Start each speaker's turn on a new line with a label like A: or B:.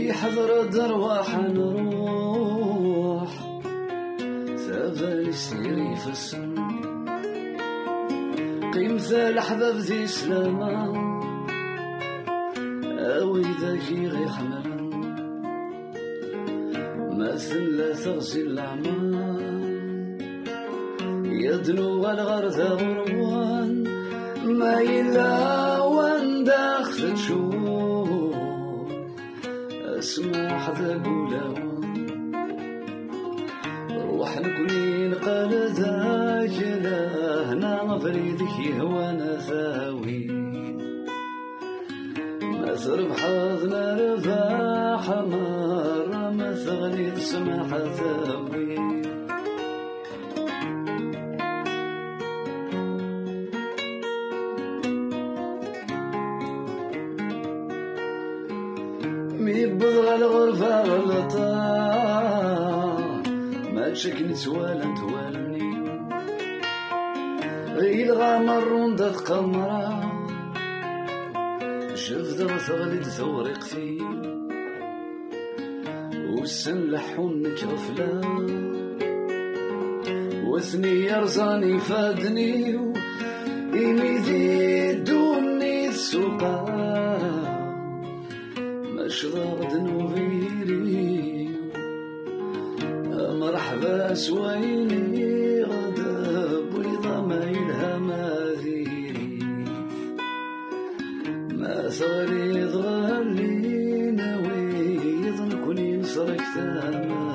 A: حضر درواح نروح ثابالي سيري في السن قيمة الأحباب ذي سلامة أوي ذاكي غي حمرا مثل لا تغسل الأعمار يدنو الغرث غروان ما يلا وان داخل تشوف اسمع حذا قولاوان روح نكونين قال ذاك لا هنا فريدك يهوانا ثاوي ما ثرب حظنا رفاح مرة ما ثغني تسمع ثاوي ميبضغ الغرفة غلطة ما تشكني توالمني غير غامر وندات قمرة شفت مثغلي ثورقتي والسن لحونك غفلة وثني يرزاني فادني إيميدي دوني السوقا مشضر دنوبيري مرحبا سويني غضب ويضا ما يلها ماذيري ما ثغري ضغلي نوي يظن كوني نصرك ثامر